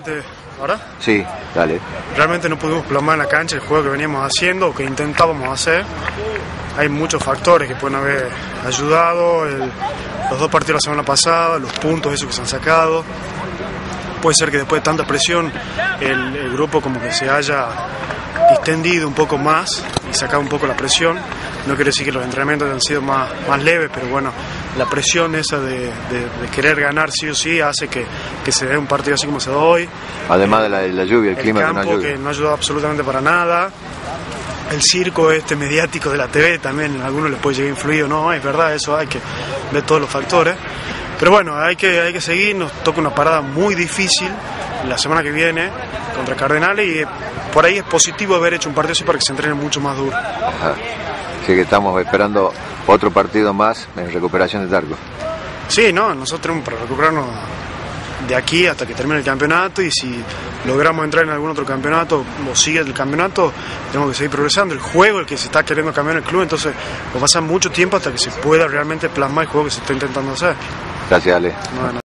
¿Ahora? Sí, dale. Realmente no pudimos plasmar en la cancha el juego que veníamos haciendo o que intentábamos hacer. Hay muchos factores que pueden haber ayudado, los 2 partidos de la semana pasada, los puntos esos que se han sacado. Puede ser que después de tanta presión el grupo como que se haya distendido un poco más y sacado un poco la presión. No quiere decir que los entrenamientos hayan sido más leves, pero bueno, la presión esa de querer ganar sí o sí hace que se dé un partido así como se da hoy. Además de la lluvia, el clima campo de una lluvia. Que no ayudó absolutamente para nada. El circo mediático de la TV también en algunos les puede llegar a influir o no, es verdad, eso hay que ver todos los factores. Pero bueno, hay que seguir, nos toca una parada muy difícil la semana que viene contra Cardenales y por ahí es positivo haber hecho un partido así para que se entrene mucho más duro. Ajá. Así que estamos esperando otro partido más en recuperación de Zarco. Sí, no, nosotros tenemos para recuperarnos de aquí hasta que termine el campeonato y si logramos entrar en algún otro campeonato o sigue el campeonato, tenemos que seguir progresando. El juego, el que se está queriendo cambiar en el club, entonces va a pasar mucho tiempo hasta que se pueda realmente plasmar el juego que se está intentando hacer. Gracias, Ale. Bueno.